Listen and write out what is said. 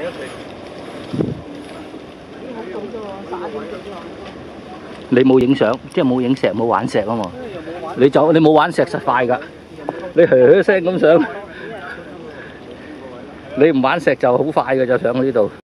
你冇影相，即係冇影石，冇玩石啊嘛。你冇玩石實快㗎，你噓聲咁上，你唔玩石就好快㗎，就上呢度。